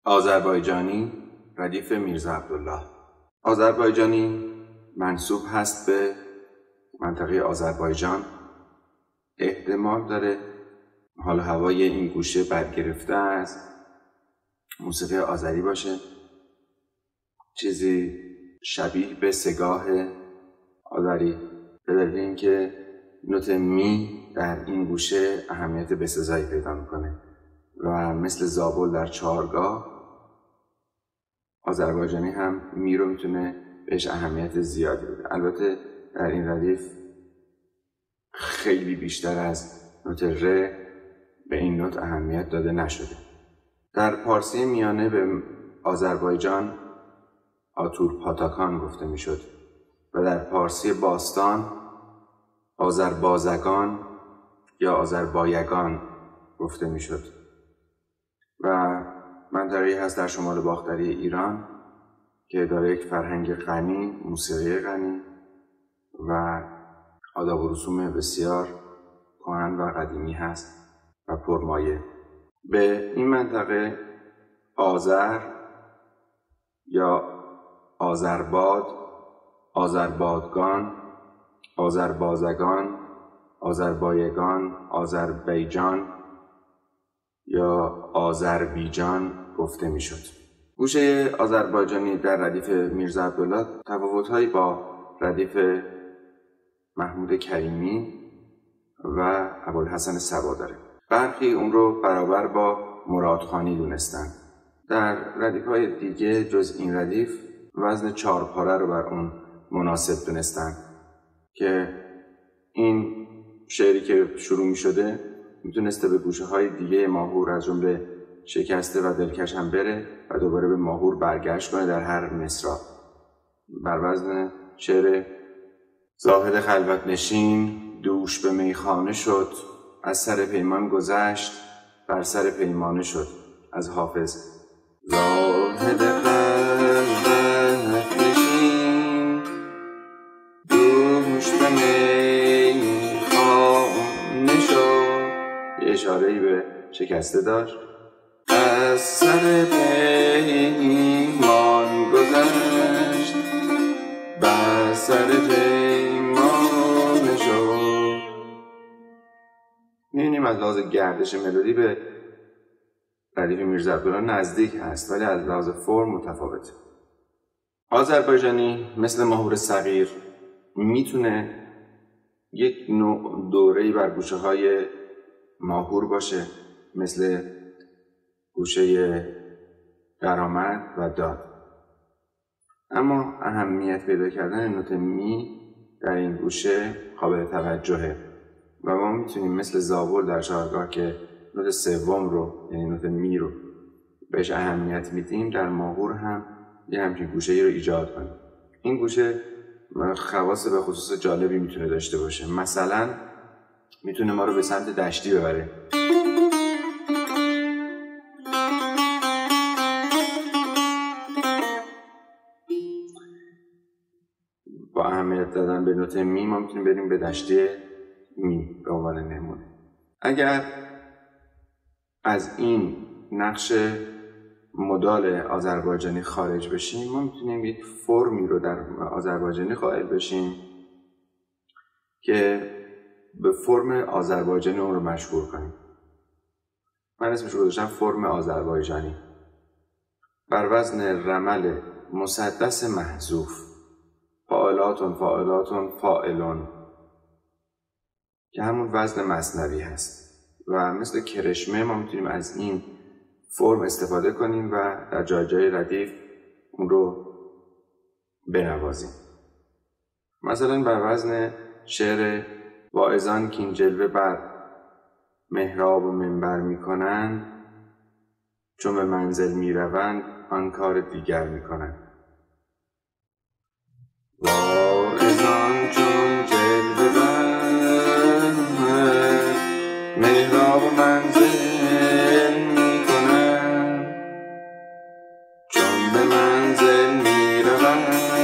آذربایجانی ردیف میرزا عبدالله. آذربایجانی منسوب هست به منطقه آذربایجان. احتمال داره حال هوای این گوشه برگرفته از موسیقی آذری باشه، چیزی شبیه به سگاه آذری، به دلیل اینکه نوت می در این گوشه اهمیت بسزایی پیدا میکنه و مثل زابل در چهارگاه، آذربایجانی هم می رو میتونه بهش اهمیت زیادی بده. البته در این ردیف خیلی بیشتر از نوت ر به این نوت اهمیت داده نشده. در پارسی میانه به آذربایجان آتورپاتاکان گفته میشد و در پارسی باستان آذربازگان یا آذربایگان گفته میشد. و منطقه‌ای هست در شمال باختری ایران که داره یک فرهنگ غنی، موسیقی غنی و آداب و رسوم بسیار کهن و قدیمی هست و پرمایه. به این منطقه آذر یا آذرباد، آذربادگان، آذربازگان، آذربایگان، آذربایجان یا آذربیجان گفته میشد. گوشه آذربایجانی در ردیف میرزا عبدالله تفاوت‌هایی با ردیف محمود کریمی و ابوالحسن صبا داره. برخی اون رو برابر با مرادخانی دونستن. در ردیف‌های دیگه جز این ردیف وزن چهارپاره رو بر اون مناسب دونستن که این شعری که شروع می شده میتونسته به گوشه های دیگه ماهور از جمله شکسته و دلکش هم بره و دوباره به ماهور برگشت کنه در هر مصرع. بر وزن شعر زاهد خلوت نشین دوش به میخانه شد، از سر پیمان گذشت بر سر پیمانه شد، از حافظ. زاهد خلوت نشین دوش به میخانه شد، یه اشاره‌ای به شکسته داشت. از سر پیمان گذشت بر سر پیمان شد. می‌بینیم از لحاظ گردش ملودی به ردیف میرزا عبدالله نزدیک هست ولی از لحاظ فرم متفاوته. آذربایجانی مثل ماهور صغیر میتونه یک نوع دوره‌ای بر گوشه‌های ماهور باشه، مثل گوشه درآمد و داد. اما اهمیت پیدا کردن نوت می در این گوشه قابل توجهه و ما میتونیم مثل زابل در چهارگاه که نوت سوم رو یعنی نوت می رو بهش اهمیت میدیم، در ماهور هم یه همچین گوشه‌ای رو ایجاد کنیم. این گوشه خواص به خصوص جالبی میتونه داشته باشه. مثلا میتونه ما رو به سمت دشتی ببره. با اهمیت دادن به نوت می ما میتونیم بریم به دشتی می به عنوان نمونه. اگر از این نقش مدال آذربایجانی خارج بشیم، ما میتونیم یک فرمی رو در آذربایجانی قائل بشیم که به فرم آذربایجانی اون رو مشهور کنیم. من اسمش رو گذاشتم فرم آذربایجانی. بر وزن رمل مسدس محذوف، فاعلاتون فاعلاتون فاعلون، که همون وزن مثنوی هست و مثل کرشمه ما میتونیم از این فرم استفاده کنیم و در جای جای ردیف اون رو بنوازیم. مثلا بر وزن شعر واعظان که این جلوه بر محراب و منبر میکنند، چون به منزل میروند آن کار دیگر میکنند. واعظان چون جلوه بر محراب و منزل میکنند، چون به منزل میروند